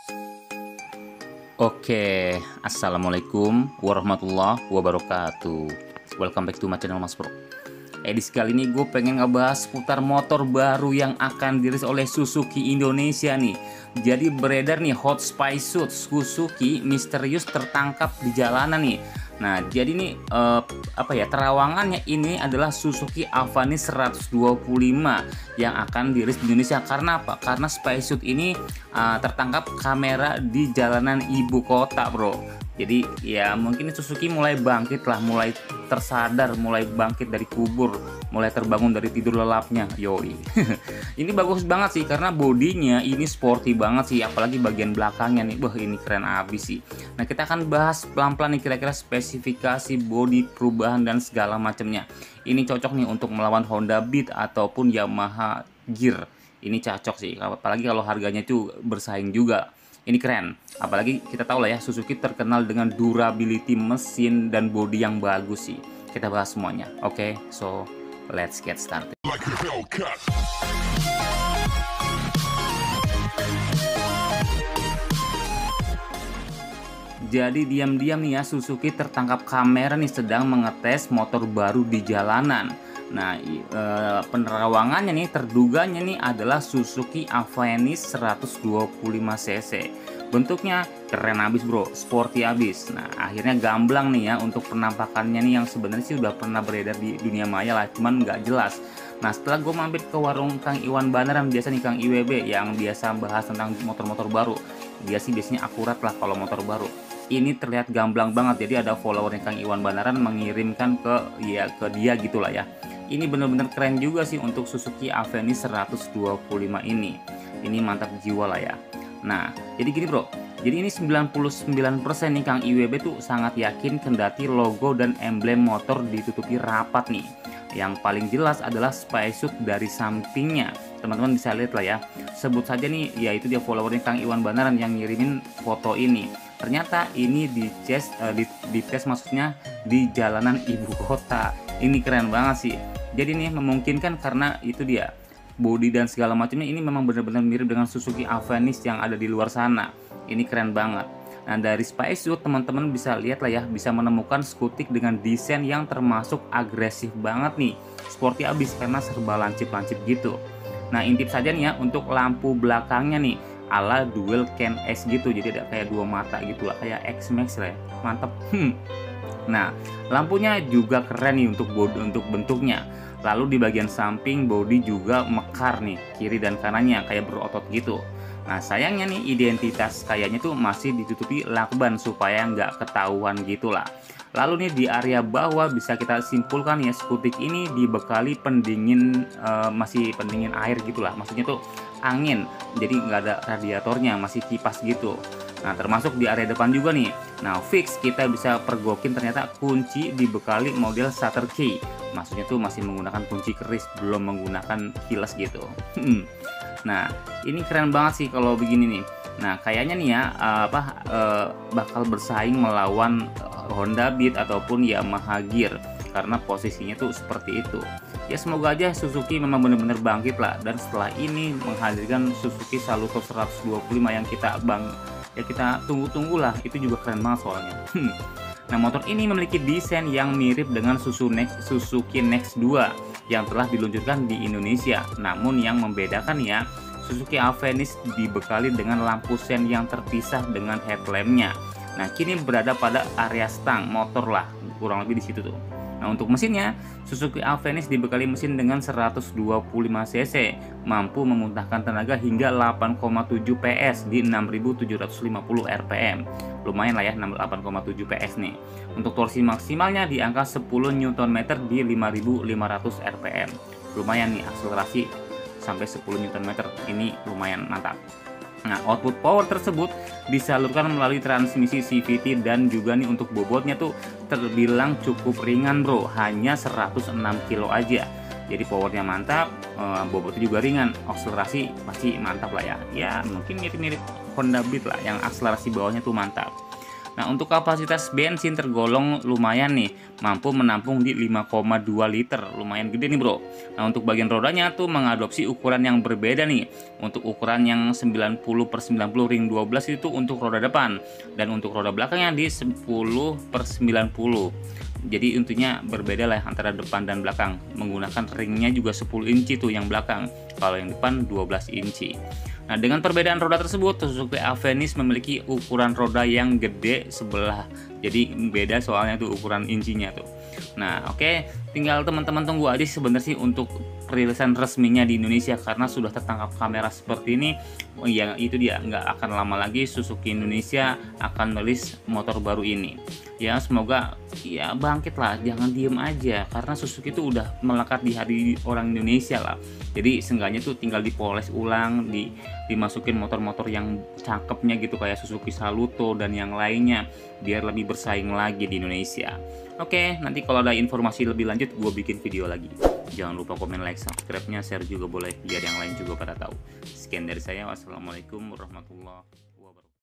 Oke, assalamualaikum warahmatullahi wabarakatuh. Welcome back to my channel Mas Bro. Edisi kali ini gue pengen ngebahas seputar motor baru yang akan dirilis oleh Suzuki Indonesia nih. Jadi beredar nih hot spy suit Suzuki misterius tertangkap di jalanan nih. Nah, jadi nih terawangannya ini adalah Suzuki Avanis 125 yang akan dirilis di Indonesia. Karena apa? Karena spy suit ini tertangkap kamera di jalanan ibu kota, bro. Jadi ya mungkin Suzuki mulai bangkit lah, mulai tersadar, mulai bangkit dari kubur, mulai terbangun dari tidur lelapnya. Yoi. Ini bagus banget sih karena bodinya ini sporty banget sih, apalagi bagian belakangnya nih. Wah, ini keren abis sih. Nah, kita akan bahas pelan-pelan nih kira-kira spesifikasi bodi, perubahan dan segala macamnya. Ini cocok nih untuk melawan Honda Beat ataupun Yamaha Gear. Ini cocok sih, apalagi kalau harganya itu bersaing juga. Ini keren, apalagi kita tahu lah ya, Suzuki terkenal dengan durability mesin dan bodi yang bagus sih. Kita bahas semuanya. Oke, so let's get started. Jadi diam-diam nih ya, Suzuki tertangkap kamera nih sedang mengetes motor baru di jalanan. Nah, penerawangannya nih, terduganya nih adalah Suzuki Avanis 125cc. Bentuknya keren abis bro, sporty abis. Nah, akhirnya gamblang nih ya untuk penampakannya nih yang sebenarnya sih udah pernah beredar di dunia maya lah, cuman nggak jelas. Nah, setelah gue mampir ke warung Kang Iwan Banaran, biasa nih Kang IWB yang biasa bahas tentang motor-motor baru. Dia sih biasanya akurat lah kalau motor baru. Ini terlihat gamblang banget, jadi ada followernya Kang Iwan Banaran mengirimkan ke dia gitulah ya. Ini bener-bener keren juga sih untuk Suzuki Avanis 125 ini. Ini mantap jiwa lah ya. Nah, jadi gini bro, jadi ini 99% nih Kang IWB tuh sangat yakin kendati logo dan emblem motor ditutupi rapat nih. Yang paling jelas adalah spy suit dari sampingnya. Teman-teman bisa lihat lah ya. Sebut saja nih, yaitu dia followernya Kang Iwan Banaran yang ngirimin foto ini. Ternyata ini di tes maksudnya di jalanan ibu kota. Ini keren banget sih. Jadi nih memungkinkan karena itu dia bodi dan segala macamnya ini memang benar-benar mirip dengan Suzuki Avanis yang ada di luar sana. Ini keren banget. Nah, dari spy suit teman-teman bisa lihat lah ya, bisa menemukan skutik dengan desain yang termasuk agresif banget nih. Sporty abis karena serba lancip-lancip gitu. Nah, intip saja nih ya untuk lampu belakangnya nih ala dual can S gitu, jadi ada kayak dua mata gitu lah, kayak X-Max lah ya. Mantep. Nah, lampunya juga keren nih untuk bentuknya. Lalu di bagian samping bodi juga mekar nih, kiri dan kanannya kayak berotot gitu. Nah, sayangnya nih identitas kayaknya tuh masih ditutupi lakban supaya nggak ketahuan gitulah. Lalu nih di area bawah bisa kita simpulkan ya, skutik ini dibekali pendingin, masih pendingin air gitulah. Maksudnya tuh angin, jadi nggak ada radiatornya, masih kipas gitu. Nah, termasuk di area depan juga nih. Nah, fix kita bisa pergokin ternyata kunci dibekali model shutter key. Maksudnya tuh masih menggunakan kunci keris, belum menggunakan keyless gitu. Nah, ini keren banget sih kalau begini nih. Nah, kayaknya nih ya bakal bersaing melawan Honda Beat ataupun Yamaha Gear karena posisinya tuh seperti itu. Ya semoga aja Suzuki memang benar-benar bangkit lah, dan setelah ini menghadirkan Suzuki Saluto 125 yang kita tunggu-tunggu lah. Itu juga keren banget soalnya. Nah, motor ini memiliki desain yang mirip dengan Suzuki Next 2 yang telah diluncurkan di Indonesia. Namun yang membedakan ya, Suzuki Avanis dibekali dengan lampu sen yang terpisah dengan headlampnya. Nah, kini berada pada area stang motor lah, kurang lebih di situ tuh. Nah, untuk mesinnya, Suzuki Avanis dibekali mesin dengan 125cc, mampu memuntahkan tenaga hingga 8,7 PS di 6.750 rpm. Lumayan lah ya, 8,7 PS nih. Untuk torsi maksimalnya di angka 10 Nm di 5.500 rpm. Lumayan nih, akselerasi sampai 10 Nm. Ini lumayan mantap. Nah, output power tersebut disalurkan melalui transmisi CVT dan juga nih untuk bobotnya tuh terbilang cukup ringan bro, hanya 106 kilo aja. Jadi powernya mantap, bobotnya juga ringan, akselerasi pasti mantap lah ya. Ya mungkin mirip-mirip Honda Beat lah yang akselerasi bawahnya tuh mantap. Nah, untuk kapasitas bensin tergolong lumayan nih, mampu menampung di 5,2 liter, lumayan gede nih bro. Nah, untuk bagian rodanya tuh mengadopsi ukuran yang berbeda nih. Untuk ukuran yang 90/90 ring 12 itu untuk roda depan, dan untuk roda belakangnya di 10/90. Jadi intinya berbeda lah antara depan dan belakang. Menggunakan ringnya juga 10 inci tuh yang belakang, kalau yang depan 12 inci. Nah, dengan perbedaan roda tersebut, Suzuki Avenis memiliki ukuran roda yang gede sebelah. Jadi beda soalnya tuh ukuran incinya tuh. Nah, oke, tinggal teman-teman tunggu aja sebenarnya sih untuk perilisan resminya di Indonesia, karena sudah tertangkap kamera seperti ini. Ya itu dia, nggak akan lama lagi Suzuki Indonesia akan merilis motor baru ini. Ya semoga ya bangkit lah, jangan diem aja, karena Suzuki itu udah melekat di hati orang Indonesia lah. Jadi seenggaknya tuh tinggal dipoles ulang, dimasukin motor-motor yang cakepnya gitu kayak Suzuki Saluto dan yang lainnya, biar lebih bersaing lagi di Indonesia. Oke, nanti kalau ada informasi lebih lanjut gue bikin video lagi. Jangan lupa komen, like, subscribe-nya, share juga boleh biar yang lain juga pada tahu. Sekian dari saya, wassalamualaikum warahmatullahi wabarakatuh.